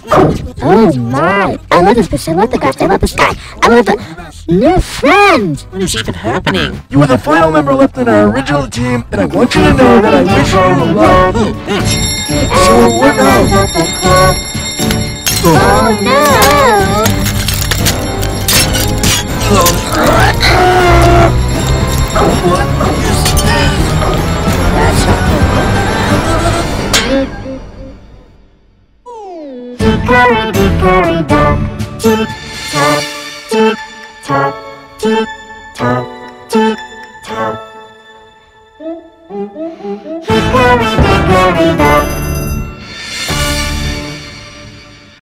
Oh my! I love this picture, I love the grass, I love the sky, I love the new friend! What is even happening? You are the final member left in our original team, and I want you to know that I wish you luck. So what now? Oh no! Hickory, dickory, dock, tick tock.